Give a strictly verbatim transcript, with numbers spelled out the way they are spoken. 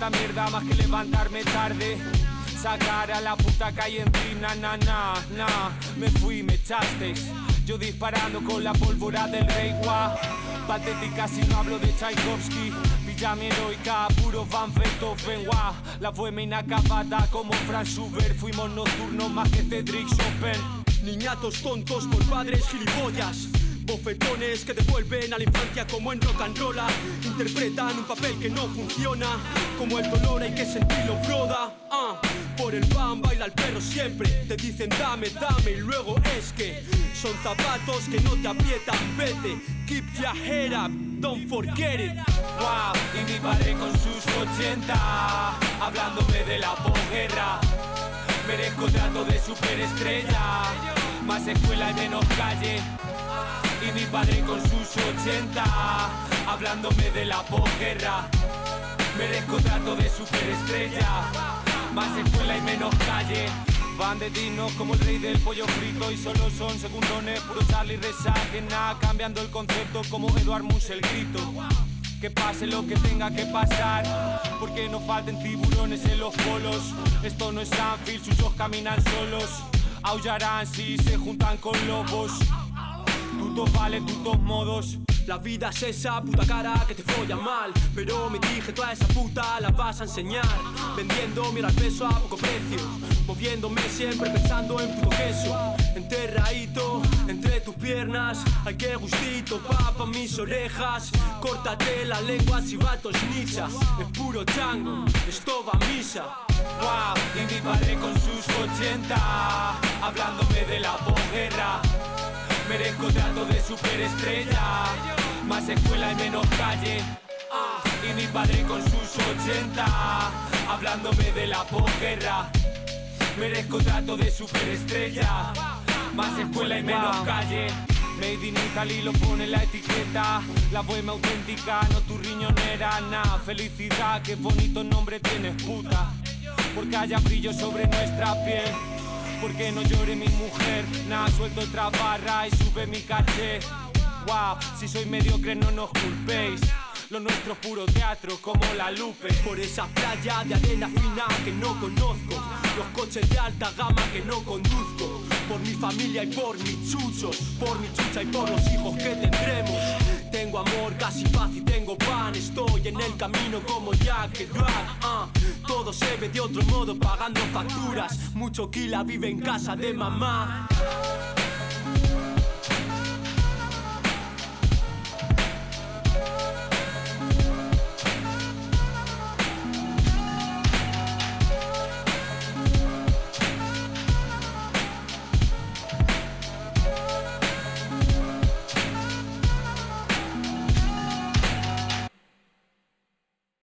esta mierda más que levantarme tarde. Sacar a la puta calle en ti, na na na na. Me fui, me echasteis. Yo disparando con la pólvora del rey, guau. Patética si no hablo de Tchaikovsky. Pijama heroica, puro Van Beethoven, guau. La bohemia inacabada como Franz Schubert. Fuimos nocturnos más que Cedric Chopin. Niñatos tontos por padres gilipollas. Bofetones que devuelven a la infancia como en rock and roll. Interpretan un papel que no funciona. Como el dolor hay que sentirlo, broda. uh. Por el pan baila el perro siempre. Te dicen dame, dame y luego es que son zapatos que no te aprietan, vete. Keep your head up, don't forget it. Wow, y mi padre con sus ochenta hablándome de la posguerra. Merezco trato de superestrella, más escuela y menos calle. Y mi padre con sus ochenta hablándome de la posguerra. Merezco trato de superestrella, más escuela y menos calle. Van de dignos como el rey del pollo frito y solo son segundones, puro Charlie Reza, que nada, cambiando el concepto como Eduard Munch el grito. Que pase lo que tenga que pasar, porque no falten tiburones en los polos. Esto no es Anfield, suyos caminan solos. Aullarán si se juntan con lobos. Tutos vale, tutos modos. La vida es esa puta cara que te follan mal, pero me dije toda esa puta la vas a enseñar. Vendiendo mira al peso a poco precio, moviéndome siempre pensando en puto queso. Enterradito entre tus piernas, ay qué gustito papa mis orejas. Córtate la lengua chivatos nicha, es puro chango, esto va a misa. Wow, y mi padre con sus ochenta hablándome de la posguerra. Merezco trato de superestrella, más escuela y menos calle. Y mi padre con sus ochenta hablándome de la posguerra. Merezco trato de superestrella, más escuela y menos calle. Made in Italy lo pone en la etiqueta. La bohemia auténtica, no tu riñonera. Nah, felicidad, qué bonito nombre tienes, puta. Porque haya brillo sobre nuestra piel. Porque no llore mi mujer, nada, suelto otra barra y sube mi caché. Wow, si soy mediocre no nos culpéis. Lo nuestro es puro teatro como la Lupe. Por esa playa de arena fina que no conozco, los coches de alta gama que no conduzco. Por mi familia y por mis chuchos, por mi chucha y por los hijos que tendremos. Tengo amor, casi paz y tengo pan. Estoy en el camino como Jack el Drag. uh. Todo se ve de otro modo pagando facturas. Mucho Kila vive en casa de mamá.